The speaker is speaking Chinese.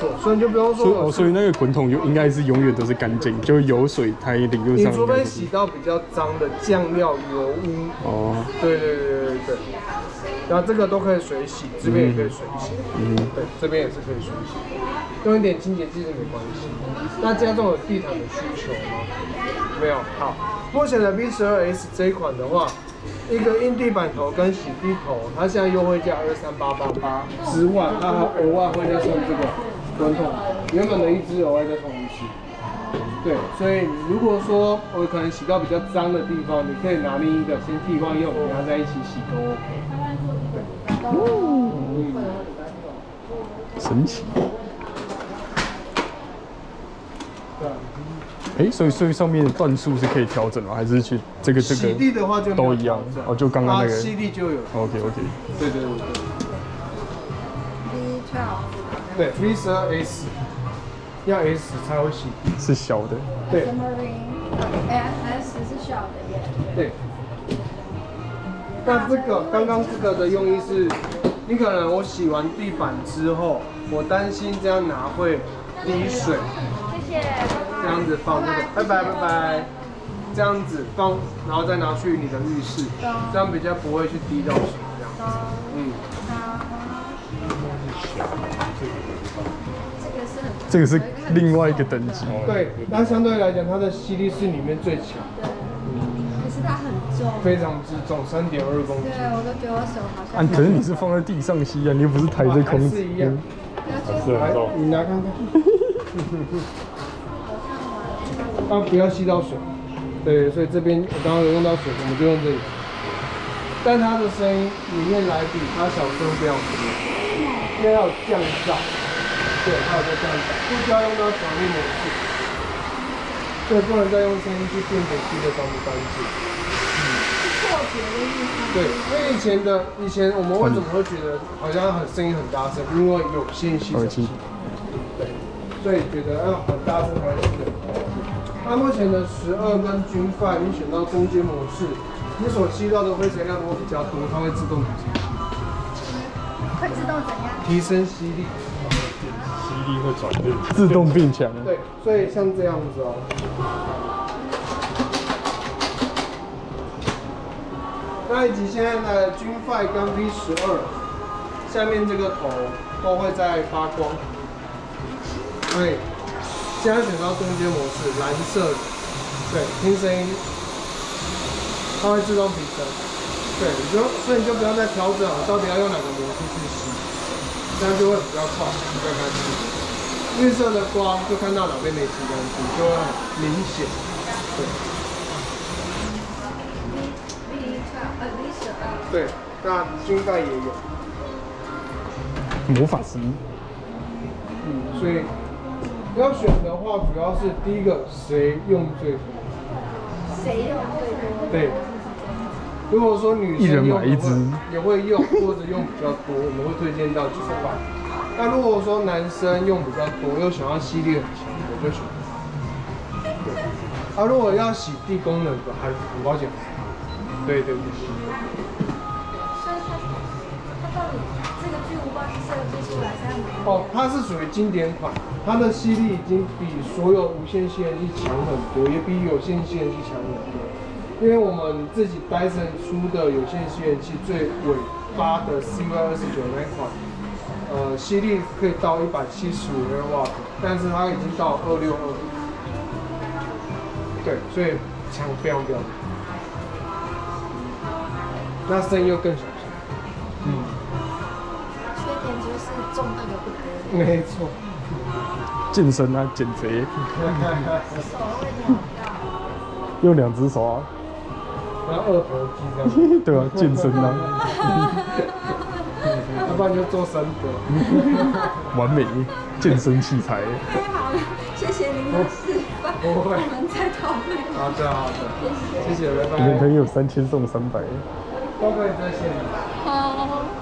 错，所以你就不用说。 所以那个滚筒应该是永远都是干净，就有水它理论上。 你除非洗到比较脏的酱料、油污。哦。对。然后这个都可以水洗，这边也可以水洗。对，这边也是可以水洗，用一点清洁剂是没关系。那家中有地毯的需求吗？没有。好，目前的 V12S 这一款的话，一个硬地板头跟洗地头，它现在优惠价23888之外，它还额外会再送这个滚筒，原本的一支额外再送一支。对，所以如果说我可能洗到比较脏的地方，你可以拿另一个先替换用，然后在一起洗都 OK。 神奇。所以上面的段数是可以调整吗？还是去这个洗地的话就都一样？哦，就刚刚那个。 吸地就有。 OK。 对。对 V12S 要 S 才会洗地。是小的。 对。 S 是小的耶。 对。那这个刚刚这个的用意是，你可能我洗完地板之后，我担心这样拿会滴水。谢谢。这样子放这个，拜拜。这样子放，然后再拿去你的浴室，这样比较不会去滴到水这样子。 这个是另外一个等级。 对，那相对来讲，它的吸力是里面最强的。 可是它很重。非常之重，3.2公斤。 对，我都觉得我手好像。 可是你是放在地上吸啊，你又不是抬在空中。 是一样。 来， 你拿看看。不要吸到水。对，所以这边我刚刚有用到水，我们就用这里。但它的声音里面来比它小声非常多，因为它有降噪。对，它有在降噪，不需要用到强力模式。所以不能再用声音去辨别吸的干不干净。 错觉的意思。 对，因为以前我们为什么会觉得好像声音很大声？因为有线吸尘器。对，所以觉得很大声才会吸的。它目前的12跟军范，你选到中间模式，你所吸到的灰尘量如果比较多，它会自动会自动怎样？ 提升吸力。 吸力会转变，自动变强。 对，所以像这样子哦。那以及现在的军范跟 V12，下面这个头都会在发光。对。现在选到中间模式，蓝色的，对，听声音，它会自动提升，对，所以你就不用再调整了，到底要用哪个模式去吸，这样就会比较快，比较干净。绿色的光就看到哪边没吸干净，就会很明显，对。对，那军范也有。 魔法师。 所以。要选的话，主要是第一个谁用最多？ 谁用最多？ 对。如果说女生用也会用，或者用比较多，我们会推荐到9范。那如果说男生用比较多，又想要吸力很强，我就选。对。如果要洗地功能的，还很高兴。对。所以它到底这个巨无霸是设计出来这样子？ 它是属于经典款，它的吸力已经比所有无线吸尘器强很多，也比有线吸尘器强很多。因为我们自己 Dyson 出的有线吸尘器最尾巴的 CY29那款，吸力可以到175瓦，但是它已经到262。对，所以强非常标准。那声音又更小声。 缺点就是重那个不得。 没错。 健身啊，减肥。 手会扭到。 用2只手啊。 然后2头肌这样。 对啊，健身啊。 要不然就做深蹲。 完美健身器材。 太好了，谢谢您的示范。 不会。 我们再讨论。 好的，谢谢，拜拜。 你们可以有3000送300。 都可以在线。 好。